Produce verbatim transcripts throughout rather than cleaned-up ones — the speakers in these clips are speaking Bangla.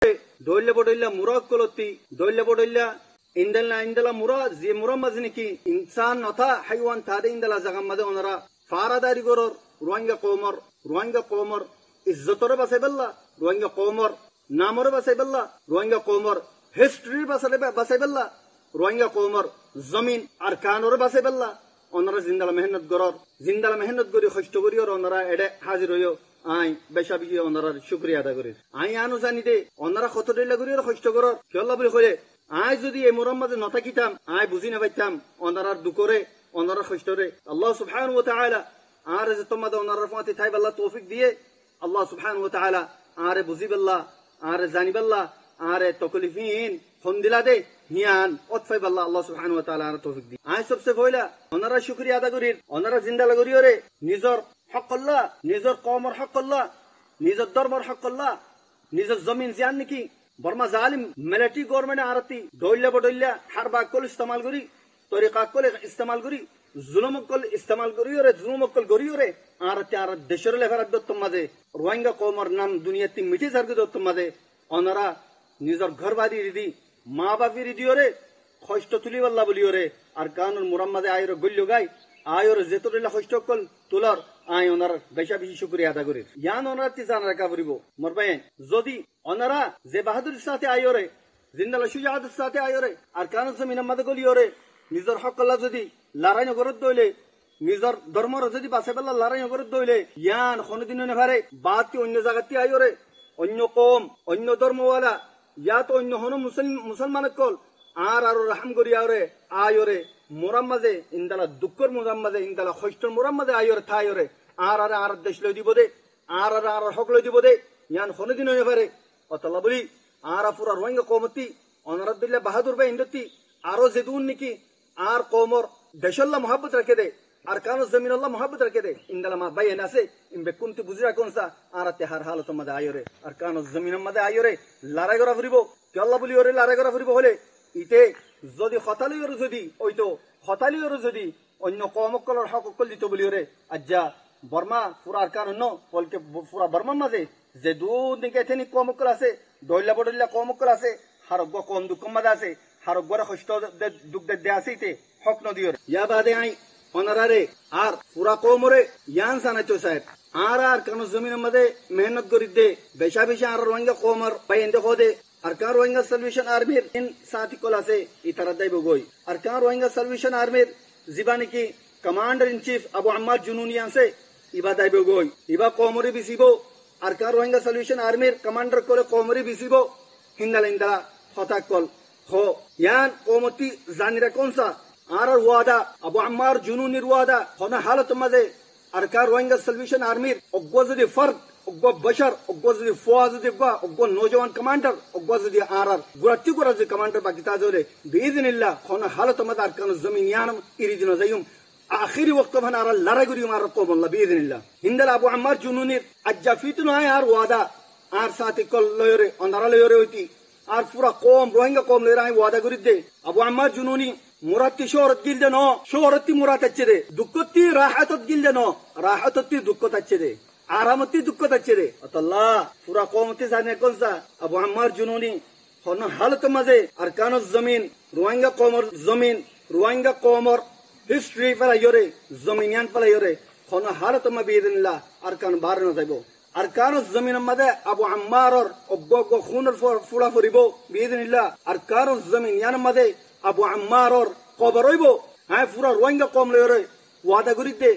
doille bodilla murad kolotti doille bodilla indalna indala murad zi murammazniki insan nota haywan tade indala zagammade onara faradari goror ruanga qomor ruanga qomor izzatore baseballa ruanga qomor namore baseballa ruanga qomor history basebe baseballa ruanga qomor zamin arkanore baseballa onara zindala mehnat goror zindala mehnat gori khoshto gori or onara ede hazir hoyo আই বেশাবিজি ওনার শুকরিয়া আদা করি আই আনো জানি দে ওনারা কত ডেলা করি কষ্ট করর কি আল্লাহ বলি কইলে আই যদি এই মোহাম্মদে নতা কিতাম আই বুঝি না পাইতাম ওনার দুকরে ওনার কষ্টরে আল্লাহ সুবহানাহু ওয়া তাআলা আর যে তোমাদের ওনার রহমতে তাই আল্লাহ তৌফিক দিয়ে আল্লাহ সুবহানাহু ওয়া তাআলা আরে বুঝিবাল্লাহ আরে জানিবাল্লাহ আরে তকলিফিন ফন্দিলা দে হিয়ান অতফাই আল্লাহ আল্লাহ সুবহানাহু ওয়া তাআলা আর তৌফিক দিয়ে আই সবসে পয়লা ওনারা শুকরিয়া আদা করি ওনারা জিন্দা লাগরিওরে নিজর হক আল্লাহ নিজের কওমের হক আল্লাহ নিজের ধর্মের হক আল্লাহ নিজের জমিন জিয়ান নাকি বর্মা জালিম মিলিটারি গভর্নমেন্ট আরতি দইল্লা বডইল্লা হারবা কল ইস্তেমাল করি তরিকা কল ইস্তেমাল করি জুলুম কল ইস্তেমাল করি ওরে জুলুম কল করি ওরে আরতি আর দেশের লেফারাত দত্তম মাঝে রোহিঙ্গা কওমের নাম দুনিয়াতে মিটি জারগে দত্তম মাঝে অনারা নিজের ঘর বাড়ি রিদি মা বাপি রিদি ওরে কষ্ট তুলি আল্লাহ বলি ওরে আর কানুন মুরাম্মাদে আয়র গল্য গাই আয়র যেতরিলা কষ্ট কল তুলার আই ওনার বেশা বেশি শুকরিয়া আদা করি ইয়ান ওনার তি জানা রাখা পড়িব মোর ভাই যদি ওনারা যে বাহাদুর সাথে আইরে জিন্দালা সুজাহাতের সাথে আইরে আর কান জমিন আমাদের গলি ওরে নিজের হক আল্লাহ যদি লড়াই নগরত দইলে নিজের ধর্মর যদি বাঁচাবেলা লড়াই নগরত দইলে ইয়ান কোনদিন নেভারে বাদ কি অন্য জায়গাতে আইরে অন্য কম অন্য ধর্মওয়ালা ইয়া তো অন্য হন মুসলমান কল আর আর রহম করি আরে আয়রে মোরাম্মাজে ইন্দালা দুঃখর মোরাম্মাজে ইন্দালা খৈষ্টর মোরাম্মাজে আয়রে থায়রে আর আর আর দেশ লই দিব দে আর আর আর হক লই দিব দে ইয়ান কোনদিন হয়ে পারে অতলা বলি আর পুরা রোহিঙ্গা কমতি অনারদুল্লাহ বাহাদুর ভাই ইন্দতি আরো যেদুন নাকি আর কমর দেশল্লাহ মোহাব্বত রাখে দে আর কানো জমিন আল্লাহ মোহাব্বত রাখে দে ইন্দালা মা ভাই এনাসে ইমবে কুনতি বুঝরা কোনসা আর তে হার হালত মধ্যে আয়রে আর কানো জমিন মধ্যে আয়রে লড়াই করা ফুরিব কি আল্লাহ বলি ওরে লড়াই করা ফুরিব হলে ইতে যদি হতালিওর যদি ওইতো হতালিওর যদি অন্য কমকলর হক কল দিত বলি ওরে আজ্জা বর্মা পুরার কারণ বলকে পুরা বর্মার মাঝে যে দুধ দিকে এথেনি কমকল আছে দইলা বডইলা কমকল আছে হারগ কম দুঃখ মাঝে আছে হারগ গরে কষ্ট দুঃখ দে আছে ইতে হক নদিওর ইয়া বাদে আই অনারারে আর পুরা কমরে ইয়ান সানাচো সাহেব আর আর কানো জমিনের মাঝে মেহনত করি দে বেশা বেশা আর রোহিঙ্গা কমর পাইন্দে খোদে Arkan Rohingya Salvation Army in Sati Kolase Itaradai Bogoi. Arkan Rohingya Salvation Army Zibani ki Commander in Chief Abu Ammar Jununi anse Ibadai Bogoi. Iba Komori Bisibo Arkan Rohingya Salvation Army Commander Kole Komori Bisibo Hindala Indala Hotakol Ho Yan Komoti Zanira Konsa Arar Wada Abu Ammar Jununi Wada Hona Halatumaze Arkan Rohingya Salvation Army Ogwazadi Fard Ogwa Bashar, Ogwazdi Fuazdi Gwa, Ogwa Nojawan Commander, Ogwazdi Arar, Gurati Gurazi Commander Bakitazore, Bizinilla, Hona Halatamad Arkan Zaminianum, Iridino Zayum, Akhiri Waktavan Ara Laragurium Arakom, La Bizinilla. Hindal Abu Ammar Jununir, Ajafitun Ar Wada, Ar Satikol Lore, Onara Loreti, Ar Fura Com, Rohingya Com Lerai Wada Guride, Abu Ammar Jununi, Murati Shorat Gildano, Shorati Muratachere, Dukuti Rahatat Gildano, Rahatati Dukotachere. আরামতি দুঃখ যাচ্ছে রে আল্লাহ পুরা কমতি জানে কোনসা আবু আম্মার জুনুনি হন হালত মাঝে আর কানো জমিন রোহিঙ্গা কমর জমিন রোহিঙ্গা কমর হিস্ট্রি ফেলা ইয়রে জমিনিয়ান ফেলা ইয়রে হন হালত মা বিদিনল্লাহ আর কান বার না যাইব আর কানো জমিন মাঝে আবু আম্মারর অগগ খুনের ফুলা ফরিব বিদিনল্লাহ আর কানো জমিনিয়ান মাঝে আবু আম্মারর কবর হইব হ্যাঁ পুরা রোহিঙ্গা কম লয়রে ওয়াদা করিতে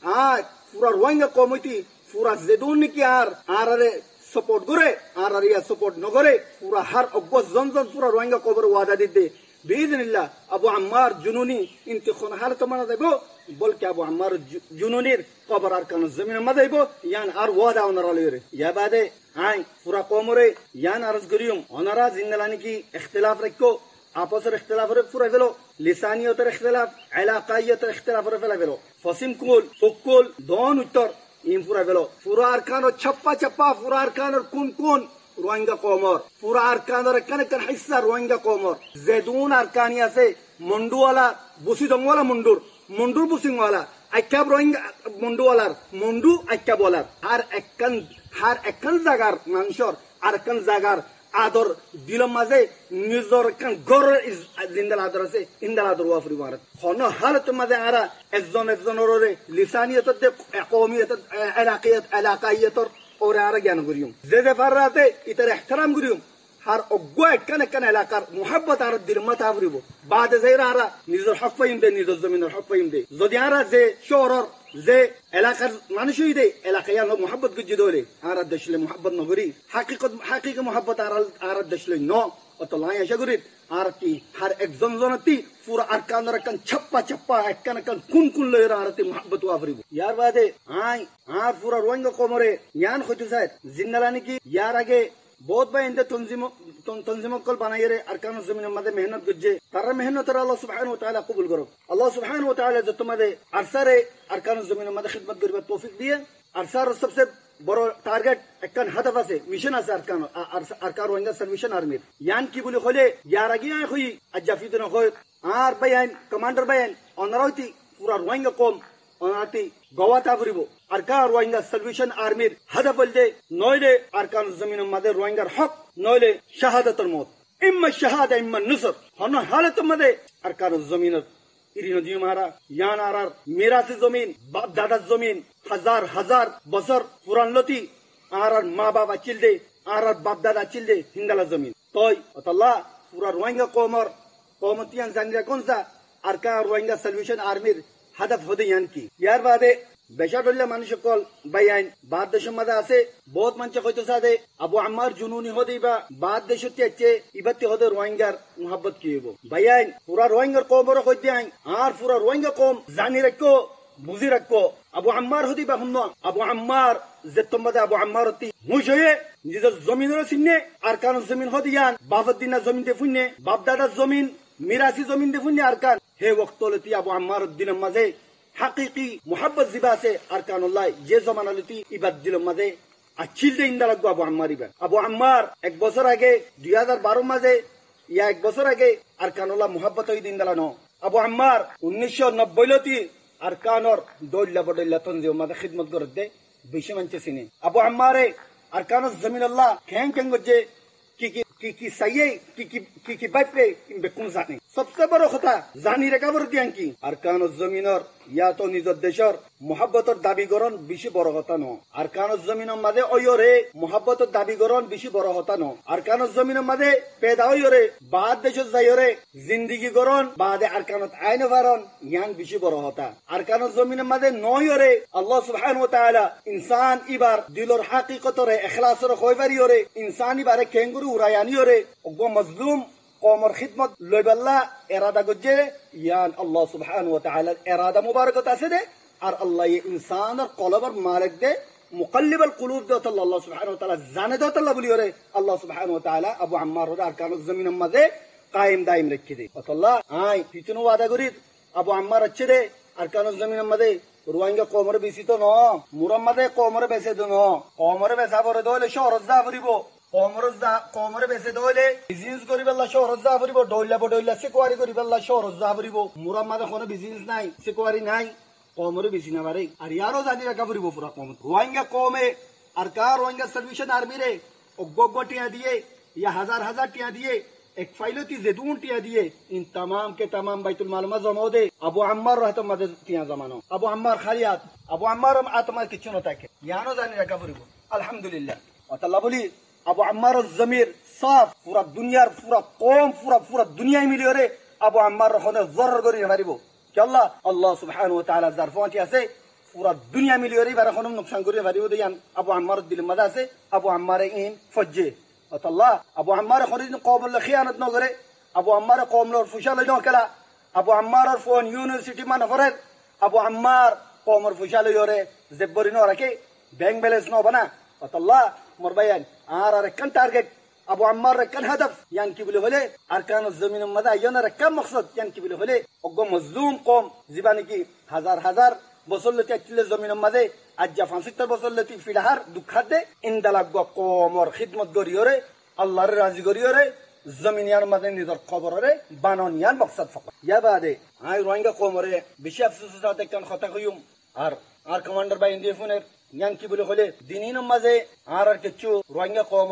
আ পুরা রোহিঙ্গা কমতি পুরা যেদুন নাকি আর আর আরে সাপোর্ট করে আর আর ইয়া সাপোর্ট নগরে পুরা হার অগজ জনজন পুরা রোহিঙ্গা কবর ওয়াদা দিতে বিইذنিল্লাহ আবু আম্মার জুনুনি ইন্তিখন হালত মানা দেব বলকে আবু আম্মার জুনুনির কবর আর কান জমিন মা দেব ইয়ান আর ওয়াদা ওনারা লইরে ইয়া বাদে আই পুরা কমরে ইয়ান আরজ করিম ওনারা জিন্দালানি কি ইখতিলাফ রাখো আপসের ইখতিলাফ রে পুরা গেল লিসানিয়তের ইখতিলাফ ইলাকাইয়তের ইখতিলাফ রে ফেলা গেল ফসিম কুল ফুকুল দন উত্তর ইন পুরা গেল পুরা আরকানোর ছাপ্পা ছাপ্পা পুরা আরকানোর কোন কোন রোহিঙ্গা কমর পুরা আরকানোর কানে কান হিস্সা রোহিঙ্গা কমর যেদুন আরকানি আছে মন্ডুওয়ালা বুসি দংওয়ালা মুন্ডুর মুন্ডুর বুসিংওয়ালা আইকাব রোহিঙ্গা মুন্ডুওয়ালার মুন্ডু আইকাব ওয়ালার আর একখান হার একখান জাগার মানুষর আর একখান জাগার আদর দিলম মাঝে নিজর কান গর জিন্দাল আদর আছে ইন্দাল আদর ওয়াফরি মারত হন হালত মাঝে আরা একজন একজনের লিসানিয়ত কওমিয়ত এলাকায়ত এলাকায়ত ওরে আরা জ্ঞান করিম যে যে ফাররাতে ইতার ইহতিরাম করিম har oggo ekkan ekkan elakar muhabbat ar dirmat avribo baade zaira ara nizor hak payimde nizor zaminor hak payimde jodi ara je shoror je elakar manushide elakaya no muhabbat gujidole ara dashle muhabbat no gori haqiqat haqiqi muhabbat ara ara dashle no otolay asha gurit ar ki har ekjon jonati pura arkanor ekkan chappa chappa ekkan ekkan kun kun loyer arati muhabbat avribo yar baade ay ar pura roinga komore yan khotu sayt jinnalani ki yar age बहुत भाई इंदे तंजीम तंजीमों कल बनाए रे अरकान ज़मीन मदे मेहनत गुज्जे तारा मेहनत रे अल्लाह सुब्हानहु व तआला कबूल करो अल्लाह सुब्हानहु व तआला जो तुम्हारे अरसारे अरकान ज़मीन मदे खिदमत करबे तौफीक दिए अरसार सबसे बड़ो टारगेट एकन हदफ আছে मिशन আছে अरकान अरकार होंगे सर्विशन आर्मी यान की बोले खोले यारगी आय हुई अजाफिदन होय आर बयान कमांडर बयान अनरावती पूरा रोइंगा कौम अनाती गवाता फरिबो अरकार रोइंगा सर्विशन आर्मी हदफ बलदे नोइले अरकान ज़मीन मदे रोइंगर हक नोइले शहादतुल मौत इम्मा शहादा इम्मा नुसर हन हालत मदे अरकान ज़मीन इरिनो दियो मारा यान आरार मिरासी जमीन बाप दादा जमीन हजार हजार बसर पुरान लती आरार माँ बाबा चिल्दे आरार बाप दादा चिल्दे हिंदला जमीन तोय अतल्ला पूरा रोइंगा कौमर कौमतियान जानिरा कौन सा अरकान रोइंगा सर्विशन आर्मीर हदफ होदे यान की यार बादे बेशाडुल्ला मानुष कल बयान बाद देश मदा आसे बहुत मंच खोजो सादे अबू अम्मार जुनूनी हो दीबा बाद देशों अच्छे इबत्ते होदे रोइंगर मोहब्बत किए वो बयान पूरा रोइंगर कौम रो खोज दियां आर पूरा रोइंगर कौम जानी रखो बुझी रखो अबू अम्मार हो दीबा हमनो अबू अम्मार जत्तम मदा अबू अम्मार होती मुझे जिधर जमीन रो सिन्ने अरकान जमीन हो दियां बावद्दीना जमीन दे फुन्ने बाप दादा जमीन मिरासी जमीन दे फुन्ने अरकान हे वक्त लती अबू अम्मार दिन मजे हकीकी मोहब्बत जिबा से अरकानुल्लाह ये जमाना लती इबाद दिल मदे अच्छी दे इंदा लगो अबू अम्मार इबा अबू अम्मार एक बছর आगे দুই হাজার বারো মাঝে या एक बছর आगे अरकानुल्लाह मोहब्बत होई दिंदला नो अबू अम्मार उन्नीसशो नब्बे लती अरकानर दोल्ला बडल्ला तंजीम मदे खिदमत करदे बिशे मंचे सिने अबू अम्मारे अरकानुल जमीन अल्लाह खें खें गजे की की की की सही की की की की बात पे इन बेकुन जाने सबसे बड़ा खता जानी रे काबर दियां की अरकान जमीनर या तो निज देशर मोहब्बतर दाबी करन बेশি বড় কথা ন अरकान जमीनर मादे ओयरे मोहब्बतर दाबी करन बेশি বড় কথা ন अरकान जमीनर मादे पैदा ओयरे बाद देश जायरे जिंदगी करन बाद अरकानत आइन फारन यान बेশি বড় কথা अरकान जमीनर मादे नयरे अल्लाह सुब्हानाहु व तआला इंसान इबार दिलर हकीकतरे इखलासर खोयबारी ओरे इंसान इबारे केंगुरु उरायानी ओरे ओगो मजलूम कौमर खिदमत लोबल्ला इरादा गुज्जे यान अल्लाह सुब्हानाहु व तआला इरादा मुबारकत आसे और अल्लाह ये इंसान और कलबर मालिक दे मुकल्लिबल कुलूब दे तो अल्लाह सुब्हानाहु व तआला जाने दो तो बोली रे अल्लाह सुब्हानाहु व तआला अबू अम्मार और अरकान जमीन मदे कायम दायम रखी दे अल्लाह आय कितनो वादा करी अबू अम्मार अच्छे दे अरकान जमीन मदे रोइंगा कौमर बेसी तो नो मुरम्मदे कौमर बेसे दो नो कौमर बेसा बरे दोले शहर जाफरिबो कौमर जा कौमर बेसे दोले बिजनेस करिबल्ला शहर जाफरिबो डोइला बडोइला सिकवारी करिबल्ला शहर जाफरिबो मुरम्मदे कोनो बिजनेस নাই सिकवारी নাই कौमर बेसी ना बारे আর यारो জানি রাখা ফরিবো পুরা কৌম रोइंगा कौमे अरकार रोइंगा सर्विशन आर्मी रे ओगोगो टिया दिए या हजार हजार टिया दिए एक फाइलती जेदून टिया दिए इन तमाम के तमाम बैतुल माल में जमा दे अबू अम्मार रहता मदद टिया जमानो अबू अम्मार खालियात अबू अम्मार आत्मा किचन होता है यानो जानी रखा फरिबो अल्हम्दुलिल्लाह और अल्लाह बोली अबू अम्मार जमीर साफ पूरा दुनिया पूरा कौम पूरा पूरा दुनिया मिली रे अबू अम्मार रखने जर करी मारिबो कि अल्लाह अल्लाह सुब्हानाहु व तआला जरफाती আছে पूरा दुनिया मिली रे बारा खनम नुकसान करी मारिबो यान अबू अम्मार दिल मदा আছে अबू अम्मार इन फज्जे अल्लाह अबू अम्मार खरीद कौम ल खियानत न करे अबू अम्मार कौम ल फुशाल न कला अबू अम्मार फोन यूनिवर्सिटी मा नफरत अबू अम्मार कौम ल फुशाल योरे जब्बरी न रखे बैंक बैलेंस न बना अल्लाह मोर बयान आर आर कन टारगेट अबू अम्मार कन हदफ यान की बोले होले अरकान जमीन मदा यान रकम मकसद यान की बोले होले ओगो मजलूम कौम जीबानी की हजार हजार बसलती अक्ले जमीन मदे आज पचहत्तर बसलती फिलहार दुखा दे इंदला कौम और खिदमत करियोरे अल्लाहर राजी करियोरे जमीन यार मदे निदर खबर रे बानन यान मकसद फकत या बादे आय रोइंगा कौम रे बेশি अफसोस साथ एक खता कयुम और आर कमांडर बाय इंडिया फोনের यान की बोले होले दिनिन मजे आर आर किच्चू रोइंगा कौम और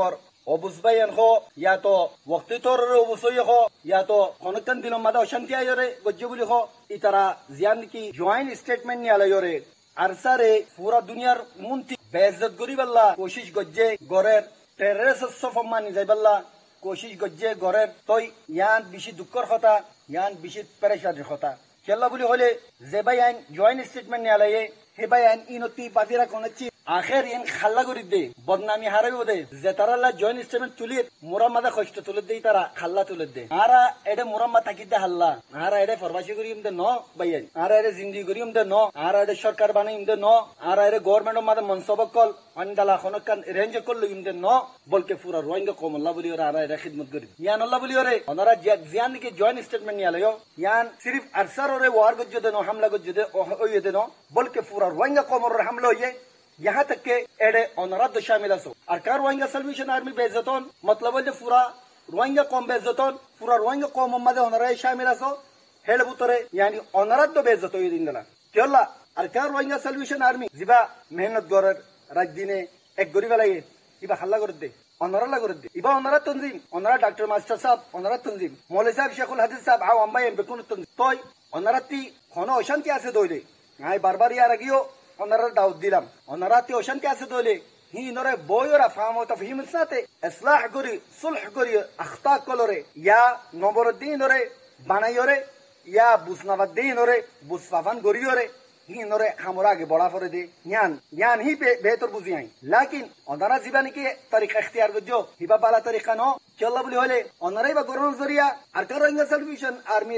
অবুসবাইন হো ইয়া তো ওয়াক্তি তোর অবসই হো ইয়া তো কোনকান দিন মাদা অশান্তি আয়রে গজ্জে বলি হো ইতারা জিয়ান কি জয়েন্ট স্টেটমেন্ট নি আলায়রে আরসারে পুরা দুনিয়ার মুন্তি বেইজ্জত গরিবাল্লাহ কোশিশ গজ্জে গরের টেররিস্ট সফমান নি যাইবাল্লাহ কোশিশ গজ্জে গরের তই ইয়ান বেশি দুঃখর কথা ইয়ান বেশি পেরেশানির কথা কেল্লা বলি হলে যে ভাই আইন জয়েন্ট স্টেটমেন্ট নি আলায়ে হে ভাই আইন ইনতি পাতিরা কোনচি আখের ইন খাল্লা করি দে বদনামি হারাইব দে যে তারা জয়েন্ট স্টেটমেন্ট তুলি মোরাম্মাদা কষ্ট তুলে দেই তারা খাল্লা তুলে দে আরা এটা মোরাম্মা থাকিতে হাল্লা আরা এটা ফরমাশি করি ইমদে ন বাইয়ান আরা এটা জিন্দি করি ইমদে ন আরা এটা সরকার বানাই ইমদে ন আরা এটা গভর্নমেন্ট মাদে মনসবক কল আন্দালা খনকান রেঞ্জ করলো ইমদে ন বলকে পুরা রোহিঙ্গা কমল্লা বলি ওরা আরা এটা খিদমত করি ইয়ান আল্লাহ বলি ওরে ওনারা জিয়ান কি জয়েন্ট স্টেটমেন্ট নিয়ে আলাইও ইয়ান সিরিফ আরসার ওরে ওয়ার গজ্জে দেন হামলা গজ্জে দে ওই দেন বলকে পুরা রোহিঙ্গা কমর হামলা হইয়ে यहाँ तक के एडे ऑनरात दो शामिल असो अरकार रोहिंग्या सल्वेशन आर्मी बेइज्जतोन मतलब जे पूरा रोहिंग्या कौम बेइज्जतोन पूरा रोहिंग्या कौम मध्ये होणारे शामिल असो हेलबुतरे यानी ऑनरात दो बेइज्जतो यदिंदला केला अरकार रोहिंग्या सल्वेशन आर्मी जिबा मेहनत गरर राजदिने एक गरीबाला ये इबा हल्ला करत दे ऑनराला करत दे इबा ऑनरात तंजीम ऑनरा डॉक्टर मास्टर साहब ऑनरात तंजीम मौलवी साहब शेखुल हदीस साहब आव अंबाय बेकुन तंजीम तोय ऑनराती खनो अशांती আছে দইলে আই বারবার ইয়ার আগিও ওনারা দাওয়াত দিলাম ওনারা তে অশান্তি আছে দলে হি নরে বয়রা ফাম ও তফহিম সাথে ইসলাহ করি সুলহ করি আখতা কলরে ইয়া নবরদ্দিন রে বানাইরে ইয়া বুসনাবাদ্দিন রে বুসফাফান গরিয়রে হি নরে আমরা আগে বড়া করে দে জ্ঞান জ্ঞান হি বেহতর বুঝি আই লেকিন ওনারা জীবন কি তরিকা ইখতিয়ার গজো হিবা বালা তরিকা ন চল্লা বলি হলে ওনারাই বা গরন জরিয়া আর কারঙ্গা সলিউশন আর্মির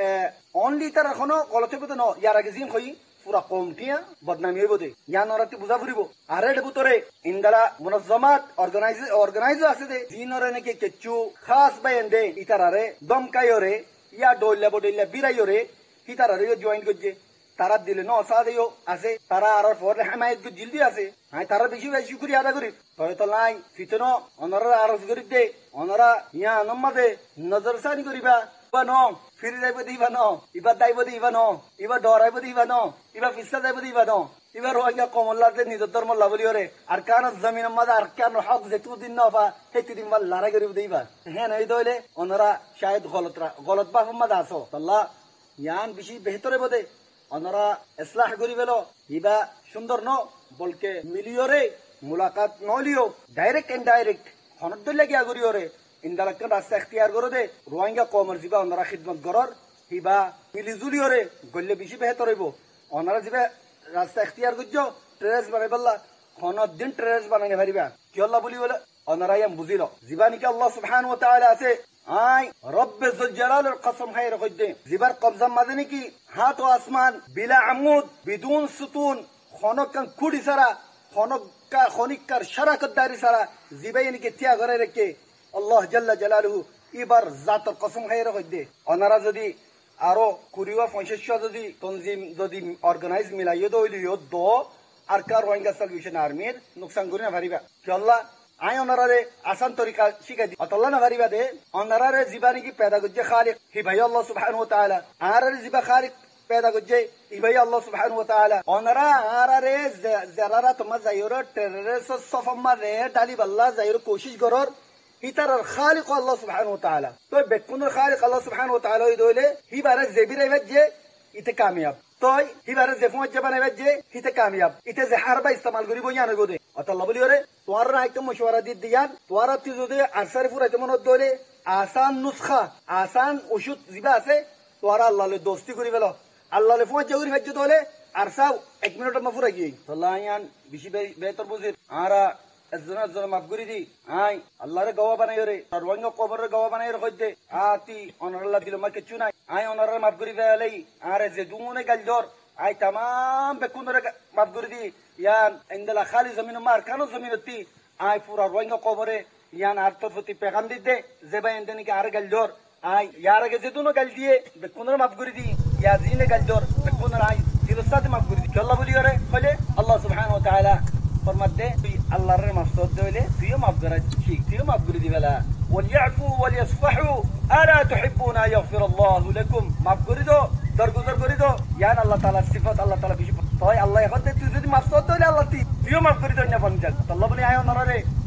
অনলি তার এখনো গলতে বতে ন ইয়ার আগে জিন কই পুরা কমটিয়া বদনামি হইব দে ইয়ান ওরাতি বুঝা ফুরিব আরে ডেবুতরে ইন্দালা মুনজ্জমাত অর্গানাইজ অর্গানাইজ আছে দে জিনরে নাকি কেচু খাস বাইন দে ইতারারে দমকায়রে ইয়া ডইলা বডইলা বিরাইরে ইতারারে জয়েন গজে তারা দিলে ন সাদেও আছে তারা আর ফর হামায়েত গু জিলদি আছে হাই তারা বেশি বেশি শুকরিয়া আদা করি তয় তো লাই ফিতনো অনরা আরজ করি দে অনরা ইয়া নম্মাদে নজরসানি করিবা বানো ফিরে যাইব দিবা ন ইবা দাইব দিবা ন ইবা ডরাইব দিবা ন ইবা ফিসা যাইব দিবা ন ইবা রোহিঙ্গা কমল্লাতে নিজের ধর্ম লাভলি ওরে আর কান জমিন মাদা আর কান হক যেতু দিন না পা হেতি দিন মাল লড়াই করিব দিবা হ্যাঁ নাই দইলে ওনারা শায়দ গলত গলত বা মাদা আসো আল্লাহ ইয়ান বেশি বেহতরে বদে ওনারা ইসলাহ করিবেলো ইবা সুন্দর ন বলকে মিলিওরে মুলাকাত নলিও ডাইরেক্ট ইনডাইরেক্ট হনদ দলে গিয়া করিওরে ইন্দালাকান রাস্তা ইখতিয়ার করে দে রোহিঙ্গা কমর জিবা ওনারা খিদমত গরর হিবা মিলিজুলি ওরে গল্লে বেশি বেহতর হইব ওনারা জিবা রাস্তা ইখতিয়ার করছো টেরেস বানাইবাল্লা কোন দিন টেরেস বানাইতে পারিবা কি আল্লাহ বলি বলে ওনারা ইয়াম বুঝিল জিবা নিকে আল্লাহ সুবহানাহু ওয়া তাআলা আছে আই রব্বে যুল জালালের কসম খাইর কইতে জিবার কবজা মাঝে নাকি হাত ও আসমান বিলা আমুদ বিদুন সুতুন খনকান কুড়ি সারা খনকা খনিকার শারাকত দারি সারা জিবাই নাকি তিয়া করে রেখে আল্লাহ জাল্লা জালালুহু ইবার জাতর কসম খাইরে কই দে ওনারা যদি আরো কুড়িওয়া পঁয়ষট্টি যদি তনজিম যদি অর্গানাইজ মিলাইয়ে দইলিও দো আর কার রোহিঙ্গা সলিউশন আর্মির নুকসান করি না পারিবা কি আল্লাহ আই ওনারারে আসান তরিকা শিখাই দি অতল্লা না পারিবা দে ওনারারে জীবানি কি পেদা গজ্জে খালিক হি ভাই আল্লাহ সুবহানাহু ওয়া তাআলা আরারে জীবা খালিক পেদা গজ্জে ই ভাই আল্লাহ সুবহানাহু ওয়া তাআলা ওনারা আরারে জারারা তোমা যাইরো টেররিস্ট সফমা রে ডালি বাল্লা যাইরো কোশিশ করর ইতার খালিক আল্লাহ সুবহানাহু ওয়া তাআলা তো বেকুনের খালিক আল্লাহ সুবহানাহু ওয়া তাআলা দইলে হি বারে জেবিরে বাজে ইতে কামিয়াব তোই হি বারে জেফু জবানে বাজে ইতে কামিয়াব ইতে যে হারবা ইস্তেমাল করি বইয়া নগো দে আল্লাহ বলি ওরে তোর রাইতে মশওয়ারা দি দিয়ান তোর তি যদি আনসার ফুরাইতে মন দইলে আসান নুসখা আসান ওষুধ জিবা আছে তোর আল্লাহ লে দোস্তি করি বেলো আল্লাহ লে ফুয়া জগরি বাজে দইলে আরসাও এক মিনিট মা ফুরাই গই আল্লাহ ইয়ান বেশি বেহতর বুঝির আরা الزنا الزنا مفقوري دي هاي الله ره گوا بناي ره روانگا قبر ره گوا بناي ره خدي آتي اون الله دل ما كچوناي هاي اون ره مفقوري ويلي اره زدونه گلدور هاي تمام بكون ره مفقوري دي يان عندلا خالي زمين مار كانو زمينتي هاي پورا روانگا قبر يان ارتفتی پیغام دي دي زبا اندني کے اره گلدور هاي ياره کے زدونه گل دي بكون ره مفقوري دي يا زينه گلدور بكون ره هاي دلستاد مفقوري دي الله بولي ره خله الله سبحانه وتعالى فرمده الله ر مفسود دوله فيه مفقرة شيء فيه مفقرة دي بلا وليعفوا وليصفحوا ألا تحبون أن يغفر الله لكم مفقرة دو درجو درجو دو يعني الله تعالى صفات الله تعالى بيجي طيب الله يخدم تزيد مفسود دوله الله تي فيه مفقرة دو نفهم جل الله بني عيون نرى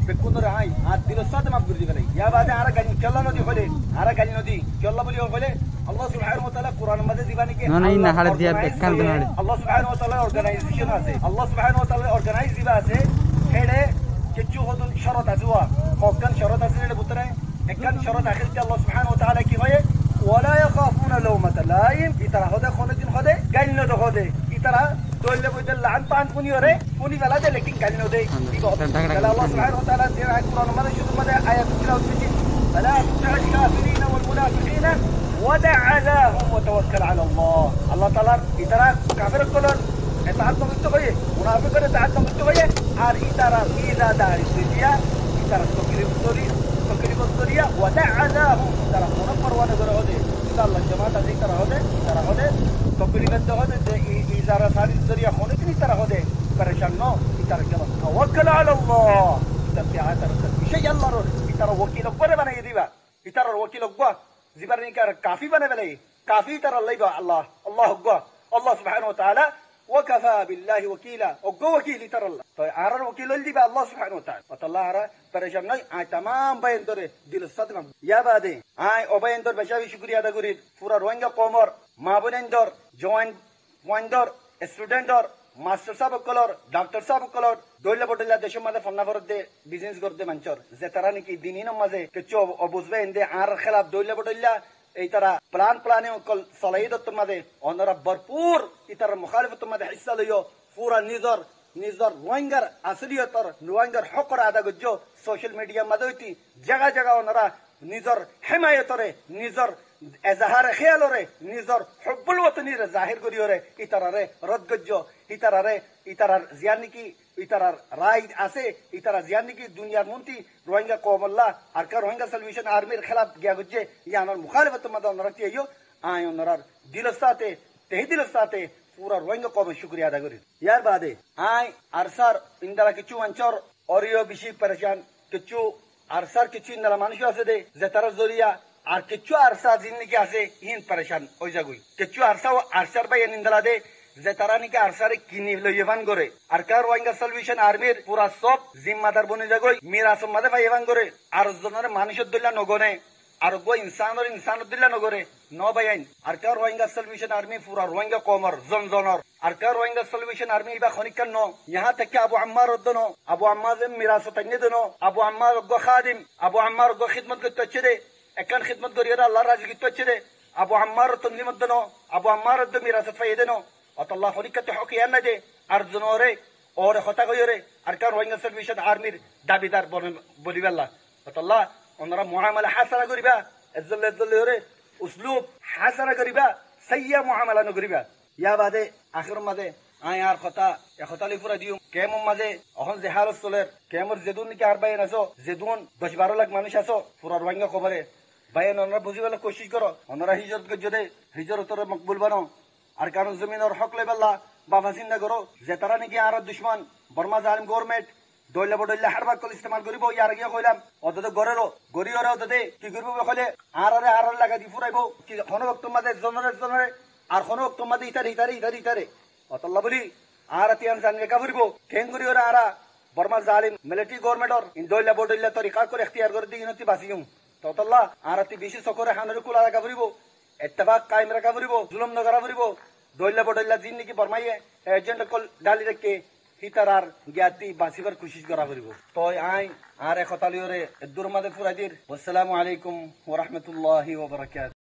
বেকুন ধরে হাই আর দিল সাথে মাফ করে দিবে ইয়া বাদে আর গানি কেল্লা নদী হলে আর গানি নদী কেল্লা বলি হলে আল্লাহ সুবহানাহু ওয়া তাআলা কোরআন মধ্যে দিবানি কি না না হাড় দিয়া বেকাল দিনাড়ে আল্লাহ সুবহানাহু ওয়া তাআলা অর্গানাইজেশন আছে আল্লাহ সুবহানাহু ওয়া তাআলা অর্গানাইজ দিবা আছে হেডে কিছু হদুন শরত আছে ওয়া কখন শরত আছে এর ভিতরে একখান শরত আখিরতে আল্লাহ সুবহানাহু ওয়া তাআলা কি হয় ওয়ালা ইয়াখাফুনা লাওমাতা লাইম ইতারা হদে কোনদিন হদে গাইন নদ হদে ইতারা দোলে বইতে লান পান পুনি ওরে পুনি বেলা দে লেকিন গাইন নদে কি কথা আল্লাহ সুবহানাহু ওয়া তাআলা দিয়ে কোরআন মধ্যে শুরু মধ্যে আয়াত তিলাওয়াত করছি فلا تطع الكافرين والمنافقين ودع لهم وتوكل على الله الله تعالى ইতারা কাফের কলর এতাত মুক্ত হয়ে মুনাফিকের এতাত মুক্ত হয়ে আর ইতারা ইলা দারি দিয়া ইতারা তকলিফ করি তকলিফ করিয়া ودع لهم ইতারা কোন পরোয়া করে হদে আল্লাহ জামাত আছে ইতারা হদে ইতারা হদে তকলিফ দ হদে যে ইজারা সারি জরিয়া হনে কি ইতারা হদে পরেশান নো ইতারা কেন তাওয়াক্কাল আলা আল্লাহ ইতারা আতার বিশাই আল্লাহর ইতারা ওয়াকিল করে বানাই দিবা ইতারা ওয়াকিল গwa জিবার নিকার কাফি বানাবে লাই কাফি ইতারা লাইবা আল্লাহ আল্লাহ গwa আল্লাহ সুবহানাহু ওয়া তাআলা وكفى بالله وكيلا وقو وكيل ترى الله طيب عرر وكيل اللي بقى الله سبحانه وتعالى وطلع عرر برشام ناي آي تمام باين دوره دل الصدمة يا بعدين آي او باين دور بشاوي شكريا دا قريد فورا روانجا قومر ما بنين دور جوان وان دور student دور মাস্টার সাহেব কলর ডাক্তার সাহেব কলর দইলা বটলা দেশের মাঝে ফন্না ফরত দে বিজনেস করতে মানচর যে তারা নাকি দিনই মাঝে কিছু অবুঝবে এন্দে আর খেলাফ দইলা বটলা এই তারা প্লান প্লানে কল সলাহিদত্তর মাঝে অনরা ভরপুর ইতার মুখালিফতর মাঝে হিস্সা লইও পুরা নিজর নিজর রোহিঙ্গার আসলিয়তর রোহিঙ্গার হকর আদা গজ্জো সোশ্যাল মিডিয়া মাঝে হইতি জায়গা জায়গা ওনারা নিজর হেমায়তরে নিজর এজাহারে খেয়ালরে নিজর হব্বুল ওয়াতনির জাহির করিওরে ইতারারে রদ গজ্জো ইতারারে ইতারার জিয়ান নাকি ইতারার রায় আছে ইতারা জিয়ান নাকি দুনিয়ার মন্ত্রী রোহিঙ্গা কওমল্লাহ আর কা রোহিঙ্গা সলিউশন আর্মির খেলাফ গিয়া গজ্জে ইয়ানোর মুখালিফত মাদা নরতি আইও আয় ওনার দিলস্তাতে তেহি দিলস্তাতে পুরা রোহিঙ্গা কওমের শুকরিয়া আদা করি ইয়ার বাদে আয় আরসার ইন্দারা কিছু অঞ্চল অরিও বেশি পরেশান কিছু আরসার কিছু ইন্দারা মানুষ আছে দে যে তারা জরিয়া আর কিছু আরসা জিন্দিগি আছে ইন পরেশান ওই জাগুই কিছু আরসা আরসার ভাই ইন্দালা দে যে তারা নাকি আরসারে কিনি লইয়ান করে আর কার রোহিঙ্গা সলিউশন আর্মির পুরা সব জিম্মাদার বনে জাগই মিরাস মাদে ভাই এভান করে আর জনের মানুষের দল্লা নগনে আর গো ইনসানর ইনসান দল্লা নগরে ন ভাইন আর কার রোহিঙ্গা সলিউশন আর্মি পুরা রোহিঙ্গা কমর জন জনর আর কার রোহিঙ্গা সলিউশন আর্মি বা খনিকান ন ইহা থেকে আবু আম্মার দনো আবু আম্মার মিরাস তাইনে দনো আবু আম্মার গো খাদিম আবু আম্মার গো খিদমত করতে চলে একান খিদমত করিয়া আল্লাহ রাজি করতে চলে আবু আম্মার তনলিমত দনো আবু আম্মার দ মিরাস ফাইদেনো অতল্লাহ হরিকতে হক ইয়ানা দে আর জনরে ওরে হতা কইরে আর কার রোহিঙ্গা সলিউশন আর্মির দাবিদার বলিবাল্লাহ অতল্লাহ ওনারা মুআমালা হাসানা করিবা ইজ্জত ইজ্জত লরে উসলুব হাসানা করিবা সাইয়া মুআমালা ন করিবা ইয়া বাদে আখির মাঝে আয় আর কথা এ কথা লিফুরা দিও কেমন মাঝে অহন যে হালত চলের কেমর যেদুন নাকি আর বাইন আছো যেদুন দশ বারো লাখ মানুষ আছো পুরা রোহিঙ্গা খবরে বাইন ওনারা বুঝিবেলা কোশিশ করো ওনারা হিজরত গজদে হিজরতরে মকবুল বানো আর কারণ জমিনের হক লেবেল্লা বাবা চিন্তা করো যে তারা নাকি আর দুশ্মন বর্মা জালিম গভর্নমেন্ট দইলা বডইলা হারবা কল ইস্তেমাল করিব ইয়ার গিয়া কইলাম অদত গরেরো গরিয়রে অদতে কি করব কইলে আর আরে আর লাগা দি ফুরাইবো কি কোন বক্ত মাঝে জনরে জনরে আর কোন বক্ত মাঝে ইতারি ইতারি ইতারি ইতারি অতল্লা বলি আর তিয়ান জানবে কা ফুরিব কেন গরিয়রে আরা বর্মা জালিম মিলিটারি গভর্নমেন্টর ইন দইলা বডইলা তরিকা করে ইখতিয়ার করে দিই নতি বাসিয়ুম ততল্লা আর তি বেশি সকরে হানরে কুলা লাগা ফুরিব ইত্তেফাক কায়েম রাখা ফুরিব জুলুম ন করা ফুরিব দইলা বডইলা জিন নাকি বর্মাইয়ে এজেন্ট কল ডালি রেখে হিতারার জ্ঞাতি বাঁচিবার কোশিশ করা করিব তই আই আর এক হতালিওরে দূর মাদে ফুরাইদির আসসালামু আলাইকুম ওয়া রাহমাতুল্লাহি ওয়া বারাকাতুহু।